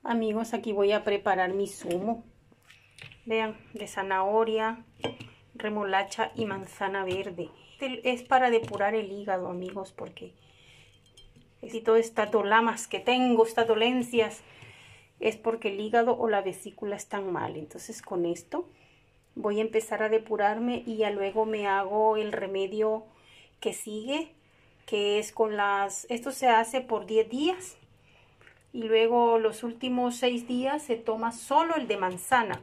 Amigos, aquí voy a preparar mi zumo. Vean, de zanahoria, remolacha y manzana verde. Es para depurar el hígado, amigos, porque si todas estas dolamas que tengo, estas dolencias, es porque el hígado o la vesícula están mal. Entonces con esto voy a empezar a depurarme y ya luego me hago el remedio que sigue, que es con esto se hace por 10 días. Y luego los últimos 6 días se toma solo el de manzana.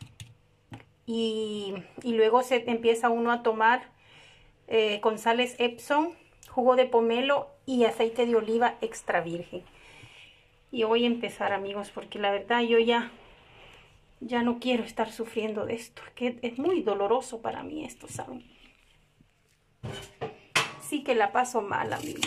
Y luego se empieza uno a tomar con sales Epsom, jugo de pomelo y aceite de oliva extra virgen. Y voy a empezar, amigos, porque la verdad yo ya no quiero estar sufriendo de esto. Que es muy doloroso para mí esto, ¿saben? Sí que la paso mal, amigos.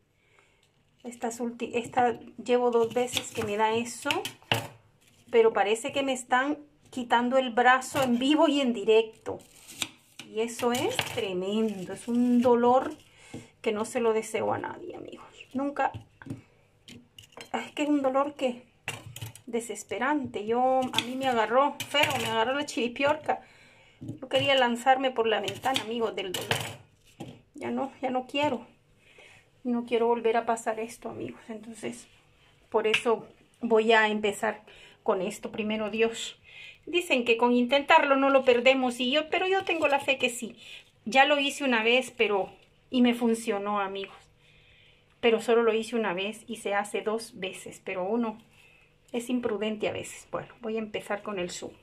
Llevo 2 veces que me da eso, pero parece que me están quitando el brazo en vivo y en directo. Y eso es tremendo, es un dolor que no se lo deseo a nadie, amigos. Nunca, es que es un dolor que desesperante. A mí me agarró feo, me agarró la chiripiorca. Yo quería lanzarme por la ventana, amigos, del dolor. Ya no quiero. No quiero volver a pasar esto, amigos. Entonces, por eso voy a empezar con esto. Primero Dios. Dicen que con intentarlo no lo perdemos. Pero yo tengo la fe que sí. Ya lo hice una vez, y me funcionó, amigos. Pero solo lo hice una vez y se hace 2 veces. Pero uno es imprudente a veces. Bueno, voy a empezar con el zumo.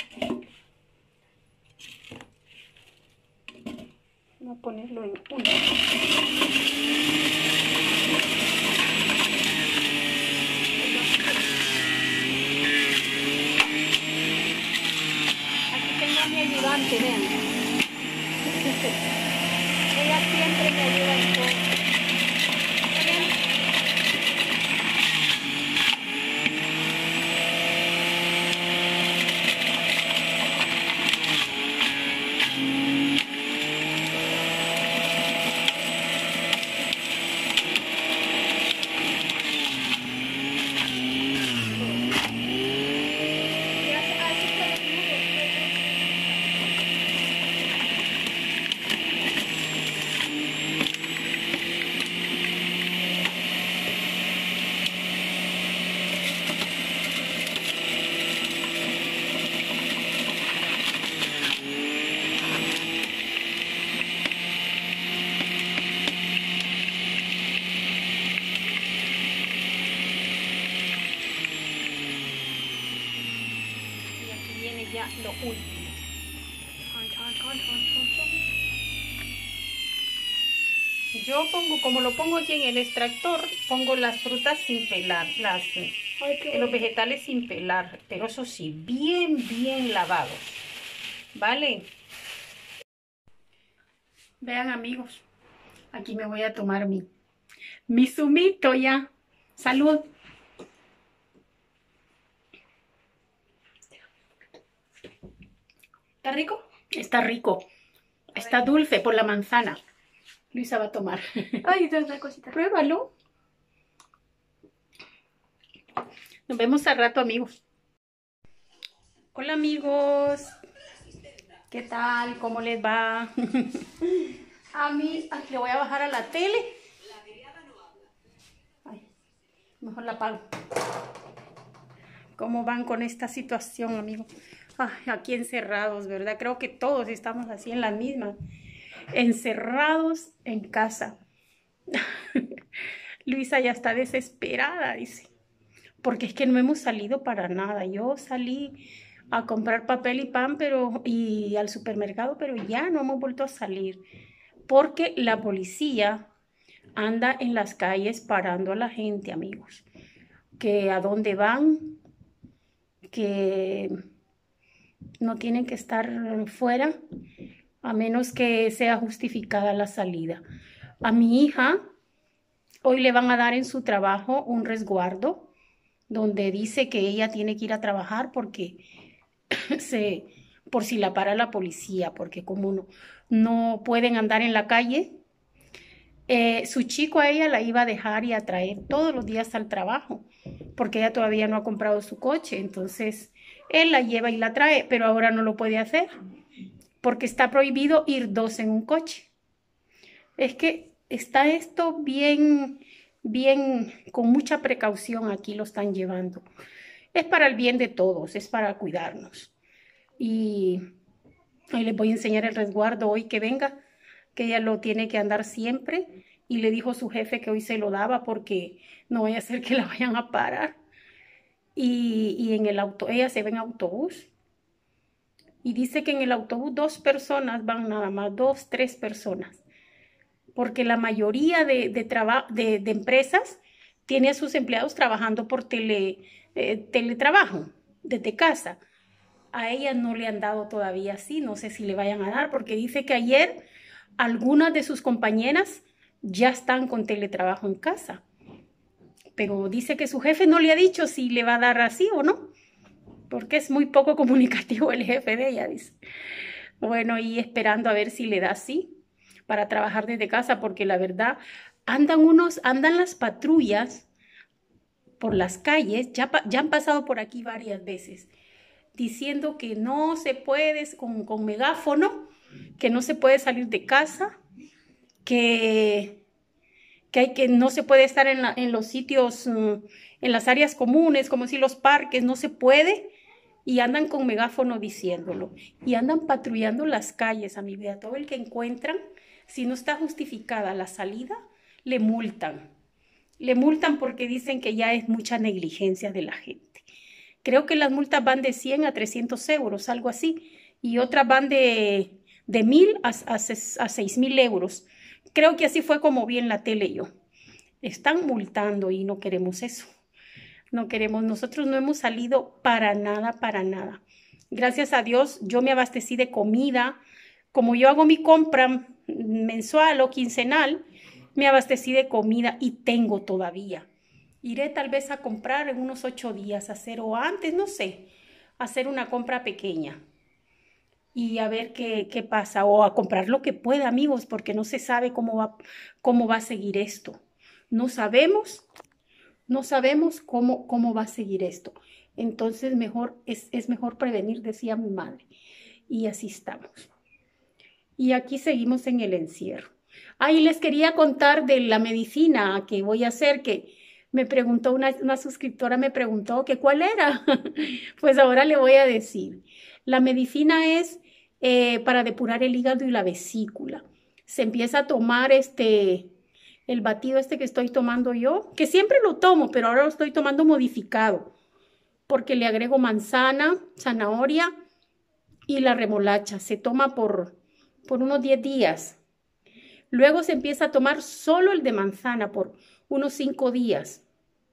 Voy a ponerlo en uno. Ayudante, vean. Ella siempre me ayuda en todo. Ya lo último. Yo pongo, como lo pongo aquí en el extractor, pongo las frutas sin pelar, los vegetales sin pelar, pero eso sí, bien lavados, ¿vale? Vean, amigos, aquí me voy a tomar mi zumito ya. Salud. ¿Está rico? Está rico. Está dulce por la manzana. Luisa va a tomar. Ay, tengo otra cosita. Pruébalo. Nos vemos al rato, amigos. Hola, amigos. ¿Qué tal? ¿Cómo les va? A mí, le voy a bajar a la tele. Ay, mejor la apago. ¿Cómo van con esta situación, amigos? Ay, aquí encerrados, ¿verdad? Creo que todos estamos así en la misma. Encerrados en casa. Luisa ya está desesperada, dice. Porque es que no hemos salido para nada. Yo salí a comprar papel y pan y al supermercado, pero ya no hemos vuelto a salir. Porque la policía anda en las calles parando a la gente, amigos. Que a dónde van, que no tienen que estar fuera a menos que sea justificada la salida. A mi hija hoy le van a dar en su trabajo un resguardo donde dice que ella tiene que ir a trabajar porque por si la para la policía, porque como no pueden andar en la calle, Su chico a ella la iba a dejar y a traer todos los días al trabajo, porque ella todavía no ha comprado su coche, entonces él la lleva y la trae, pero ahora no lo puede hacer, porque está prohibido ir dos en un coche. Es que está esto bien, con mucha precaución aquí lo están llevando. Es para el bien de todos, es para cuidarnos. Y ahí les voy a enseñar el resguardo hoy que venga, que ella lo tiene que andar siempre. Y le dijo su jefe que hoy se lo daba porque no vaya a ser que la vayan a parar. Y en el auto, ella se ve en autobús. Y dice que en el autobús 2 personas van nada más, 2, 3 personas. Porque la mayoría de empresas tiene a sus empleados trabajando por teletrabajo, desde casa. A ella no le han dado todavía así, no sé si le vayan a dar, porque dice que ayer algunas de sus compañeras ya están con teletrabajo en casa. Pero dice que su jefe no le ha dicho si le va a dar así o no, porque es muy poco comunicativo el jefe de ella, dice. Bueno, y esperando a ver si le da así para trabajar desde casa, porque la verdad andan las patrullas por las calles, ya han pasado por aquí varias veces, diciendo que no se puede, con megáfono, que no se puede salir de casa, que no se puede estar en los sitios, en las áreas comunes, como si los parques, no se puede, y andan con megáfono diciéndolo, y andan patrullando las calles, a mi vida, todo el que encuentran, si no está justificada la salida, le multan. Le multan porque dicen que ya es mucha negligencia de la gente. Creo que las multas van de 100 a 300 euros, algo así, y otras van de 1.000 a 6.000 euros. Creo que así fue como vi en la tele yo. Están multando y no queremos eso. No queremos, nosotros no hemos salido para nada, para nada. Gracias a Dios, yo me abastecí de comida. Como yo hago mi compra mensual o quincenal, me abastecí de comida y tengo todavía. Iré tal vez a comprar en unos 8 días, hacer o antes, no sé, hacer una compra pequeña y a ver qué pasa, o a comprar lo que pueda, amigos, porque no se sabe cómo va a seguir esto. No sabemos, no sabemos cómo va a seguir esto. Entonces es mejor prevenir, decía mi madre. Y así estamos. Y aquí seguimos en el encierro. Ahí les quería contar de la medicina que voy a hacer, que me preguntó una suscriptora, me preguntó que cuál era. Pues ahora le voy a decir. La medicina es para depurar el hígado y la vesícula. Se empieza a tomar el batido que estoy tomando yo, que siempre lo tomo, pero ahora lo estoy tomando modificado, porque le agrego manzana, zanahoria y la remolacha. Se toma por unos 10 días. Luego se empieza a tomar solo el de manzana por unos 5 días.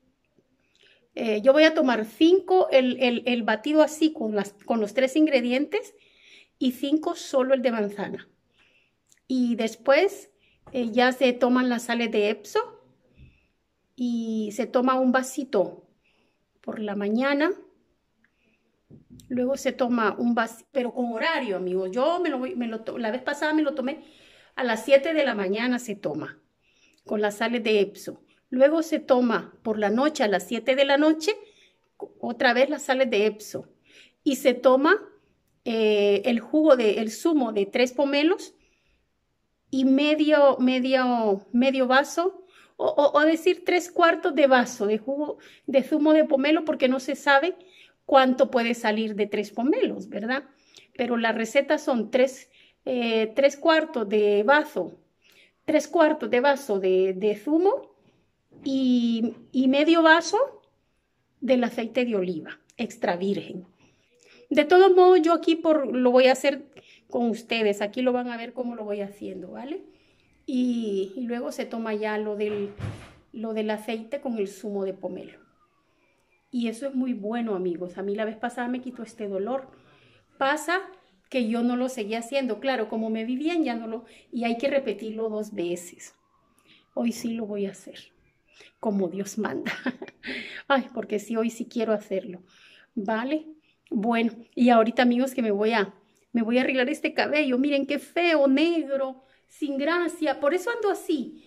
Yo voy a tomar 5, el batido así con los 3 ingredientes, y 5 solo el de manzana. Y después ya se toman las sales de Epso y se toma un vasito por la mañana. Luego se toma un vasito, pero con horario, amigos. Yo la vez pasada me lo tomé a las 7 de la mañana, se toma con las sales de Epso. Luego se toma por la noche a las 7 de la noche, otra vez las sales de Epso. Y se toma el zumo de 3 pomelos y medio vaso, o decir 3/4 de vaso de zumo de pomelo, porque no se sabe cuánto puede salir de 3 pomelos, ¿verdad? Pero las recetas son 3/4 de vaso, 3/4 de vaso de zumo y medio vaso del aceite de oliva extra virgen. De todos modos, yo aquí lo voy a hacer con ustedes. Aquí lo van a ver cómo lo voy haciendo, ¿vale? Y luego se toma ya lo del aceite con el zumo de pomelo. Y eso es muy bueno, amigos. A mí la vez pasada me quitó este dolor. Pasa que yo no lo seguía haciendo. Claro, como me vi bien, ya no y hay que repetirlo 2 veces. Hoy sí lo voy a hacer, como Dios manda. Ay, porque sí, hoy sí quiero hacerlo, ¿vale? Bueno, y ahorita, amigos, que me voy a arreglar este cabello. Miren qué feo, negro, sin gracia. Por eso ando así.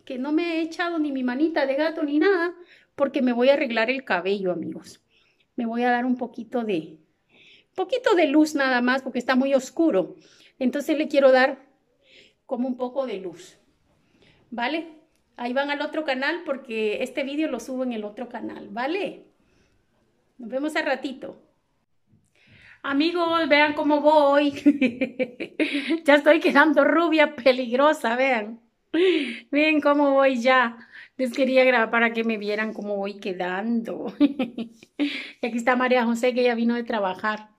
que no me he echado ni mi manita de gato ni nada, porque me voy a arreglar el cabello, amigos. Me voy a dar un poquito de luz nada más, porque está muy oscuro. Entonces le quiero dar como un poco de luz, ¿vale? Ahí van al otro canal porque este vídeo lo subo en el otro canal, ¿vale? Nos vemos al ratito. Amigos, vean cómo voy. Ya estoy quedando rubia, peligrosa, vean. Miren cómo voy ya. Les quería grabar para que me vieran cómo voy quedando. Y aquí está María José, que ya vino de trabajar.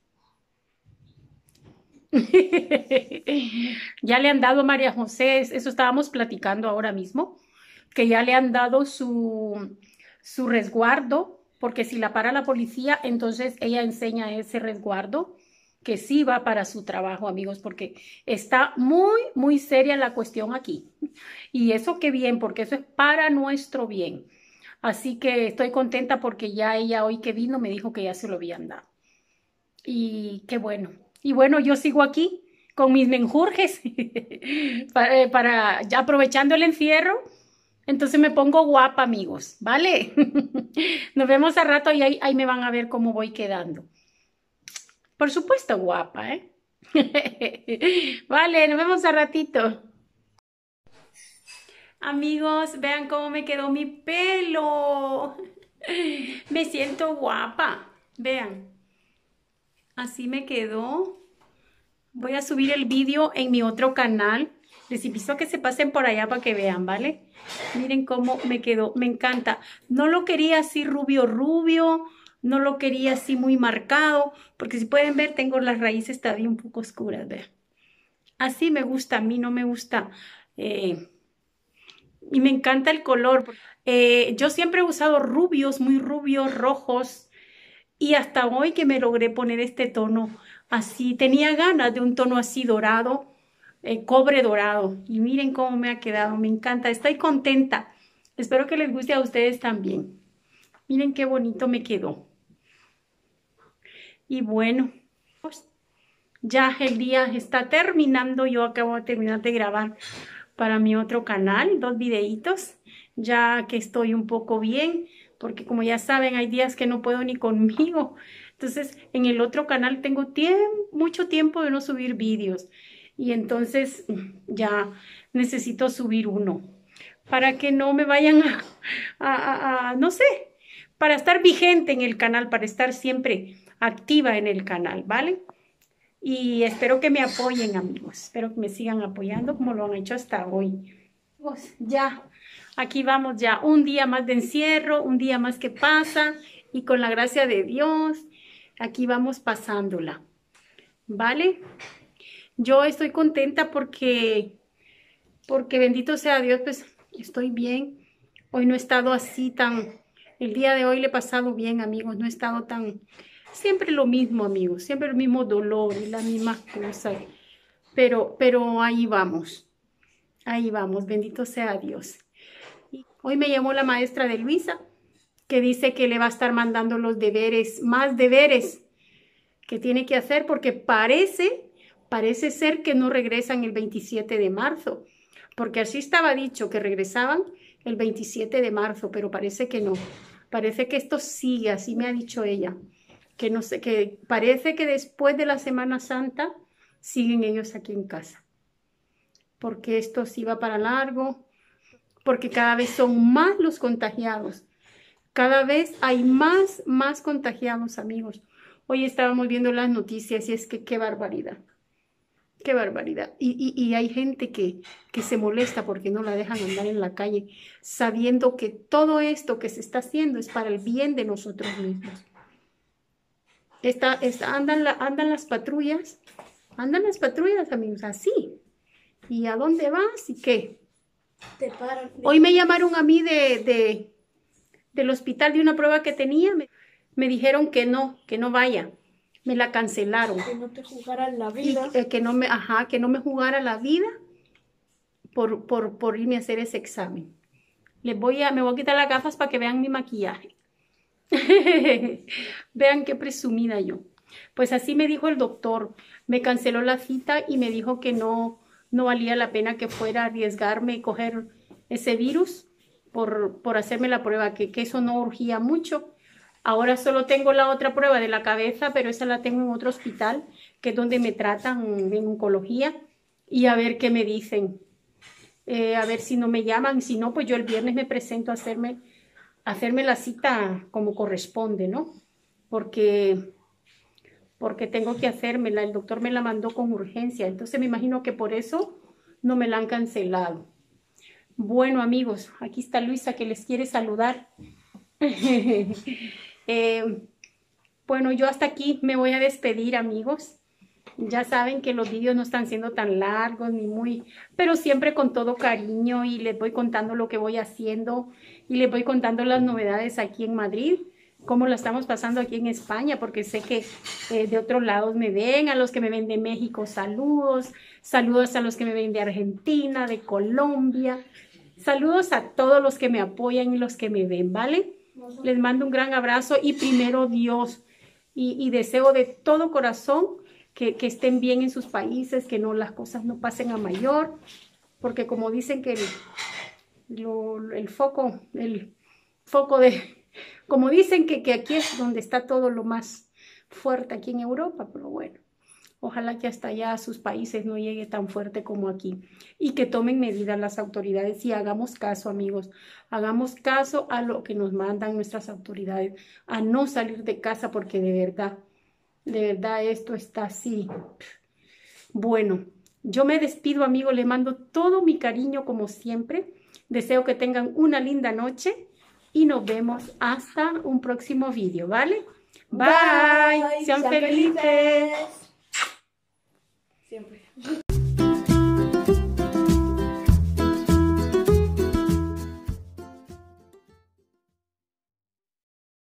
Ya le han dado a María José, eso estábamos platicando ahora mismo, que ya le han dado su resguardo, porque si la para la policía, entonces ella enseña ese resguardo, que sí va para su trabajo, amigos, porque está muy, muy seria la cuestión aquí. Y eso qué bien, porque eso es para nuestro bien. Así que estoy contenta porque ya ella hoy que vino me dijo que ya se lo habían dado. Y qué bueno. Y bueno, yo sigo aquí con mis menjurjes para ya aprovechando el encierro. Entonces me pongo guapa, amigos, ¿vale? Nos vemos al rato y ahí me van a ver cómo voy quedando. Por supuesto, guapa, ¿eh? Vale, nos vemos al ratito. Amigos, vean cómo me quedó mi pelo. Me siento guapa. Vean. Así me quedó. Voy a subir el vídeo en mi otro canal. Les invito a que se pasen por allá para que vean, ¿vale? Miren cómo me quedó. Me encanta. No lo quería así rubio, rubio. No lo quería así muy marcado. Porque si pueden ver, tengo las raíces todavía un poco oscuras, vean. Así me gusta. A mí no me gusta. Y me encanta el color. Yo siempre he usado rubios, muy rubios, rojos. Y hasta hoy que me logré poner este tono así, tenía ganas de un tono así dorado, cobre dorado. Y miren cómo me ha quedado, me encanta, estoy contenta. Espero que les guste a ustedes también. Miren qué bonito me quedó. Y bueno, pues ya el día está terminando. Yo acabo de terminar de grabar para mi otro canal, 2 videitos, ya que estoy un poco bien. Porque como ya saben, hay días que no puedo ni conmigo. Entonces, en el otro canal tengo mucho tiempo de no subir vídeos. Y entonces ya necesito subir uno. Para que no me vayan no sé, para estar vigente en el canal, para estar siempre activa en el canal, ¿vale? Y espero que me apoyen, amigos. Espero que me sigan apoyando como lo han hecho hasta hoy. Pues ya. Aquí vamos ya, un día más de encierro, un día más que pasa y con la gracia de Dios, aquí vamos pasándola, ¿vale? Yo estoy contenta porque bendito sea Dios, pues estoy bien. Hoy no he estado así el día de hoy le he pasado bien, amigos, no he estado siempre lo mismo, amigos, siempre el mismo dolor y las mismas cosas, pero ahí vamos, bendito sea Dios. Hoy me llamó la maestra de Luisa, que dice que le va a estar mandando los deberes, más deberes que tiene que hacer, porque parece ser que no regresan el 27 de marzo, porque así estaba dicho que regresaban el 27 de marzo, pero parece que no. Parece que esto sigue, así me ha dicho ella, que no sé, que parece que después de la Semana Santa siguen ellos aquí en casa, porque esto sí va para largo. Porque cada vez son más los contagiados. Cada vez hay más contagiados, amigos. Hoy estábamos viendo las noticias y es que qué barbaridad. Qué barbaridad. Y hay gente que se molesta porque no la dejan andar en la calle, sabiendo que todo esto que se está haciendo es para el bien de nosotros mismos. Andan las patrullas, amigos, así. ¿Y a dónde vas y qué? Te paran. Hoy me llamaron a mí del hospital de una prueba que tenía. Me dijeron que no vaya. Me la cancelaron. Que no te jugaran la vida. Y, que no me jugara la vida por irme a hacer ese examen. Me voy a quitar las gafas para que vean mi maquillaje. Vean qué presumida yo. Pues así me dijo el doctor. Me canceló la cita y me dijo que no valía la pena que fuera a arriesgarme y coger ese virus por hacerme la prueba, que eso no urgía mucho. Ahora solo tengo la otra prueba de la cabeza, pero esa la tengo en otro hospital, que es donde me tratan en oncología, y a ver qué me dicen. A ver si no me llaman, si no, pues yo el viernes me presento a hacerme la cita como corresponde, ¿no? Porque tengo que hacérmela, el doctor me la mandó con urgencia, entonces me imagino que por eso no me la han cancelado. Bueno, amigos, aquí está Luisa que les quiere saludar. Bueno, yo hasta aquí me voy a despedir, amigos. Ya saben que los vídeos no están siendo tan largos ni muy, pero siempre con todo cariño, y les voy contando lo que voy haciendo y les voy contando las novedades aquí en Madrid, cómo la estamos pasando aquí en España, porque sé que de otros lados me ven. A los que me ven de México, saludos. Saludos a los que me ven de Argentina, de Colombia. Saludos a todos los que me apoyan y los que me ven, ¿vale? Les mando un gran abrazo y primero Dios. Y deseo de todo corazón que estén bien en sus países, que no, las cosas no pasen a mayor, porque como dicen que el foco como dicen que aquí es donde está todo lo más fuerte aquí en Europa, pero bueno, ojalá que hasta allá a sus países no llegue tan fuerte como aquí, y que tomen medidas las autoridades y hagamos caso, amigos, hagamos caso a lo que nos mandan nuestras autoridades, a no salir de casa, porque de verdad esto está así. Bueno, yo me despido, amigos, les mando todo mi cariño como siempre, deseo que tengan una linda noche y nos vemos hasta un próximo video, ¿vale? Bye, sean felices. Siempre.